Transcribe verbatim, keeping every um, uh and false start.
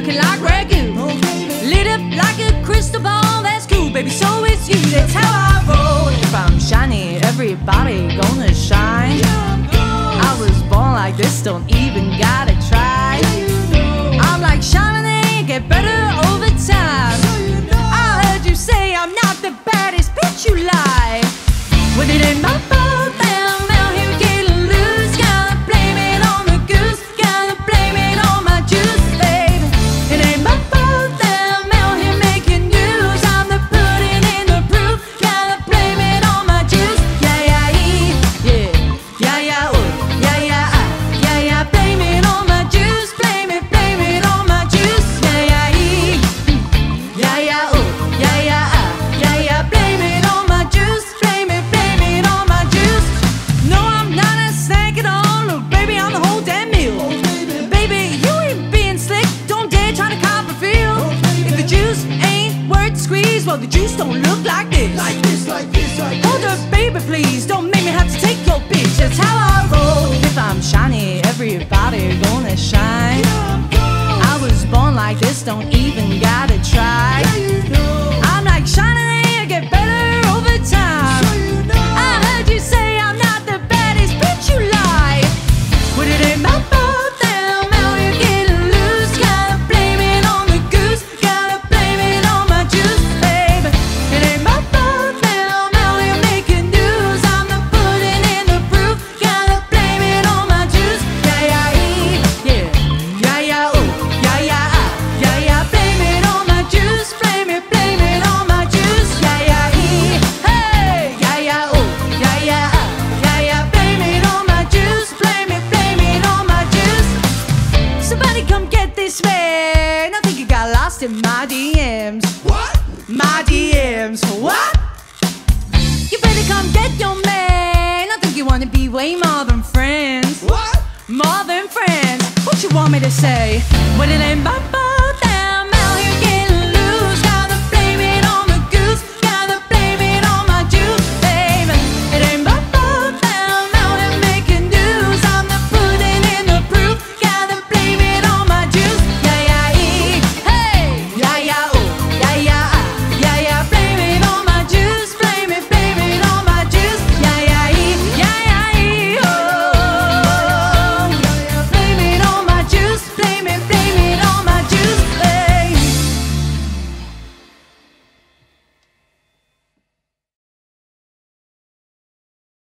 looking like ragu. Lit up like a crystal ball, that's cool, baby, so it's you. That's how I roll. If I'm shiny, everybody gonna shine. I was born like this, don't even gotta try. I'm like shining, get better over time. I heard you say I'm not the baddest bitch, you lie. When it ain't my fault, then I'm out here getting loose. Gotta blame it on the goose, gotta blame it on my juice, baby. It ain't my fault, then I'm out here making news. I'm the pudding in the proof, gotta blame it on my juice. Yeah, yeah, yeah, yeah, yeah, oh, yeah, yeah, ah, yeah, yeah. Blame it on my juice, blame it, blame it on my juice. Yeah, yeah, yeah, yeah, oh, yeah, yeah, ah, yeah, yeah. Blame it on my juice, blame it, blame it on my juice. No, I'm not a snack at all, look, baby, I'm the whole damn meal. Baby, you ain't being slick, don't dare try to cop a feel. If the juice ain't worth the squeeze, well, the juice don't look like this. Like this, like this, like this. Hold up, baby, please, don't make me have to take your bitch. That's how I roll. If I'm shiny, everybody gonna shine. I was born like this, don't even gotta try. I'm like shining, I get better over time. I heard you say I'm not the baddest bitch, you lie. But it ain't my fault, then I'm out here getting loose. Gotta blame it on the goose, gotta blame it on my juice, baby. It ain't my fault, then I'm out here making news. I'm the pudding in the proof, gotta blame it on my juice. Yeah, yeah, yeah, yeah, yeah, oh, yeah, yeah, ah, yeah, yeah. Blame it on my juice, blame it, blame it on my juice. Yeah, yeah, hey, yeah, yeah, oh, yeah, yeah, ah, yeah, yeah. Blame it on my juice, blame it, blame it on my juice. Somebody come get this man. I think he got lost in my D Ms. What? My D Ms, what? You better come get your man. I think you wanna be way more than friends. What? More than friends. What you want me to say? When it ain't my fault.